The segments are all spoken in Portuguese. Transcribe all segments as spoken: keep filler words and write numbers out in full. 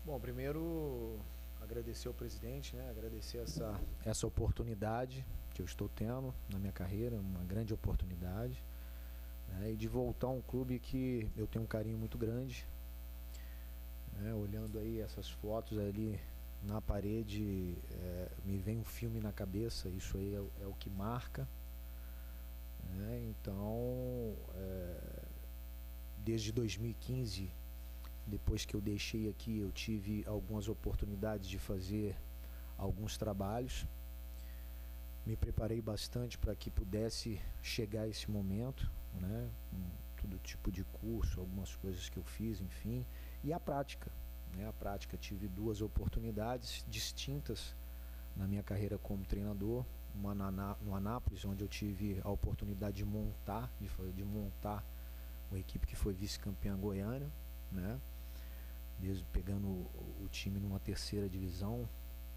Bom, primeiro agradecer ao presidente, né? Agradecer essa, essa oportunidade que eu estou tendo na minha carreira, uma grande oportunidade, né? E de voltar a um clube que eu tenho um carinho muito grande, né? Olhando aí essas fotos ali na parede, é, me vem um filme na cabeça, isso aí é, é o que marca, né? Então, é, desde dois mil e quinze, depois que eu deixei aqui, eu tive algumas oportunidades de fazer alguns trabalhos. Me preparei bastante para que pudesse chegar a esse momento, né? Com todo tipo de curso, algumas coisas que eu fiz, enfim. E a prática, né? A prática, tive duas oportunidades distintas na minha carreira como treinador. Uma no Anápolis, onde eu tive a oportunidade de montar, de, de montar uma equipe que foi vice-campeã goiana, né? Mesmo pegando o, o time numa terceira divisão,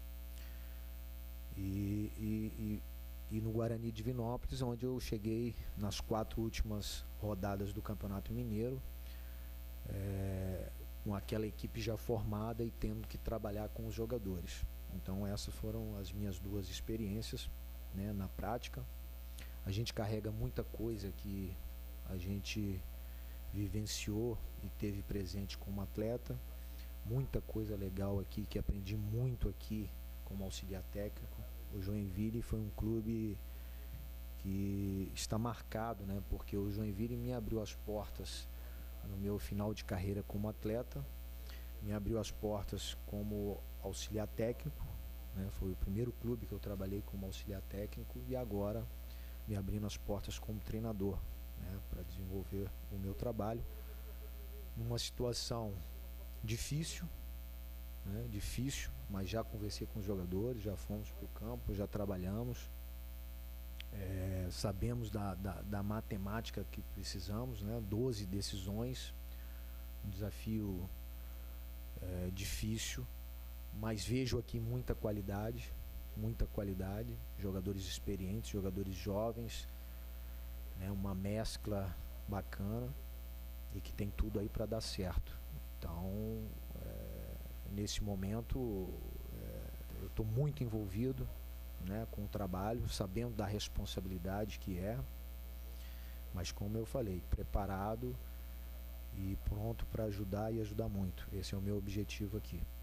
e, e, e, e no Guarani de Divinópolis, onde eu cheguei nas quatro últimas rodadas do Campeonato Mineiro, é, com aquela equipe já formada e tendo que trabalhar com os jogadores. Então essas foram as minhas duas experiências, né, na prática. A gente carrega muita coisa que a gente vivenciou e teve presente como atleta, muita coisa legal aqui, que aprendi muito aqui como auxiliar técnico. O Joinville foi um clube que está marcado, né, porque o Joinville me abriu as portas no meu final de carreira como atleta, me abriu as portas como auxiliar técnico, né, foi o primeiro clube que eu trabalhei como auxiliar técnico, e agora me abrindo as portas como treinador, né, para desenvolver o meu trabalho numa situação difícil, né, difícil, mas já conversei com os jogadores, já fomos para o campo, já trabalhamos, é, sabemos da, da, da matemática que precisamos, né, doze decisões, um desafio é, difícil, mas vejo aqui muita qualidade, muita qualidade, jogadores experientes, jogadores jovens, né, uma mescla bacana e que tem tudo aí para dar certo. Então, é, nesse momento, é, eu estou muito envolvido, né, com o trabalho, sabendo da responsabilidade que é, mas como eu falei, preparado e pronto para ajudar e ajudar muito. Esse é o meu objetivo aqui.